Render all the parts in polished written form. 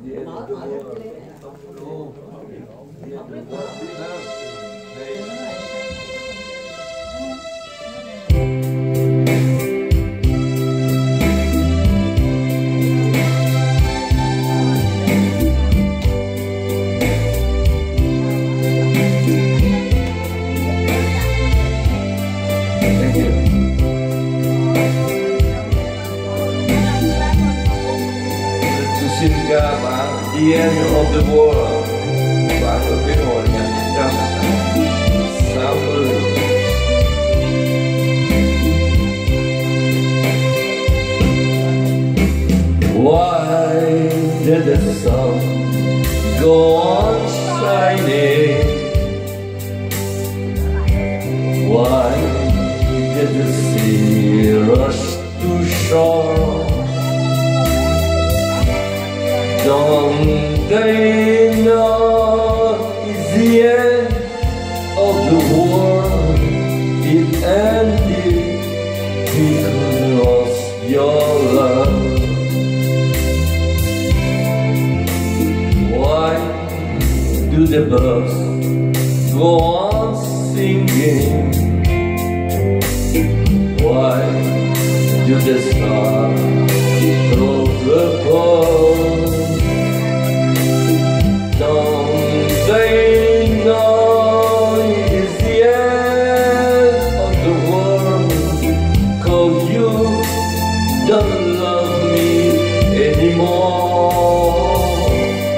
Mở ra cái xin ca bạn The End of the World, bạn ở cái hồi 1960. Why did the sun go on shining? Why did the sea rush to shore? Don't they know it's the end of the world? It ended because your love. Why do the birds go on singing? Why do the stars throw the ball? Don't they know it's the end of the world? 'Cause you don't love me anymore.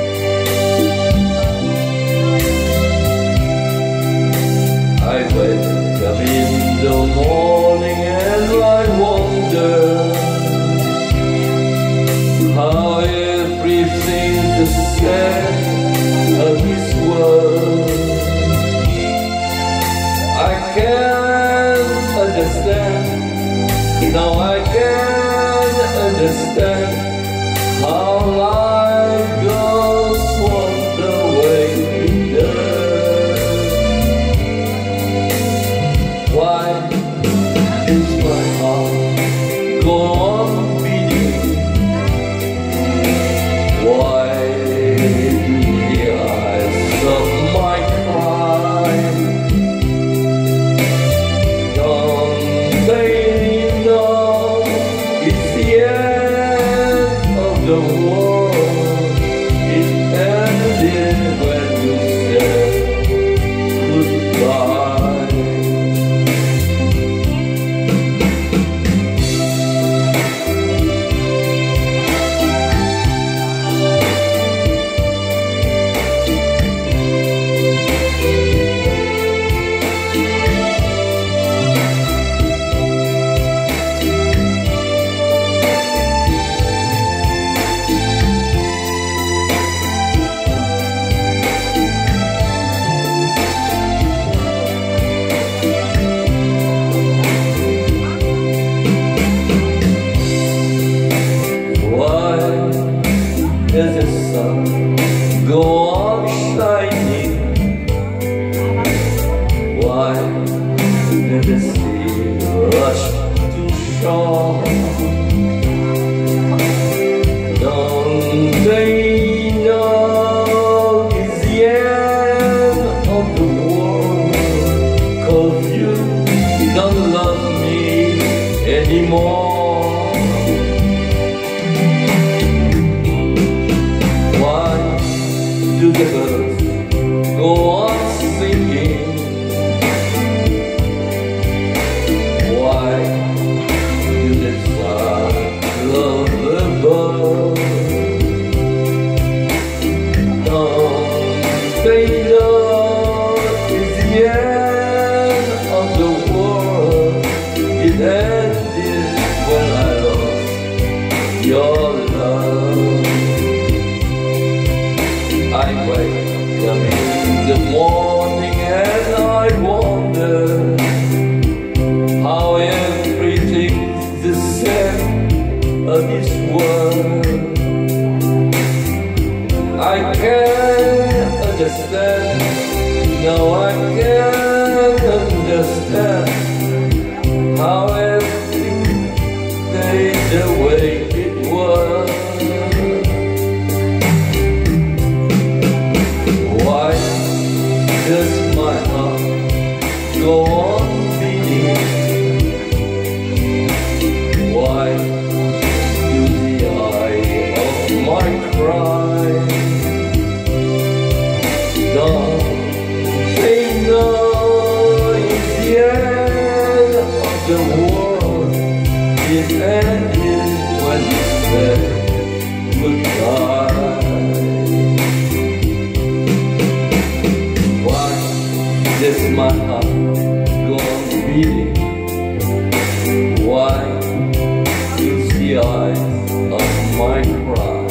I wake up in the morning and I wonder how everything's the same of this world. I can't understand, no I can't understand how life goes on the way it does. Why is my heart go on beating? Why the world, it ended when you said goodbye. Does the sun go on shining? Why did the sea rush to shore? Don't they know it's the end of the world? 'Cause you don't love me anymore. Do the birds go on singing? Why do the stars love the bird? Don't they know it's the end of the world? It ended when I lost your love. I wake up in the morning and I wonder how everything's the same of this world. I can't understand, no I can't understand how everything stayed the way it was. cry. Don't they know it's the end of the world? It ended when you said goodbye. Why does my heart go on beating? Why is the eyes of my cry?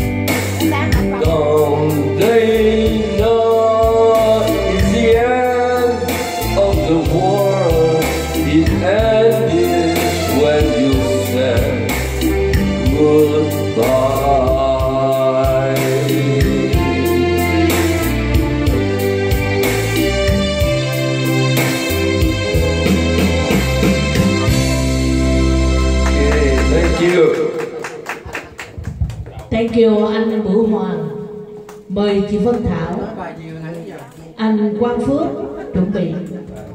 Don't they know it's the end of the world? It ended when you said goodbye. Okay, thank you. Thank you anh Buu Hoang. Mời chị Vân Thảo, anh Quang Phước chuẩn bị.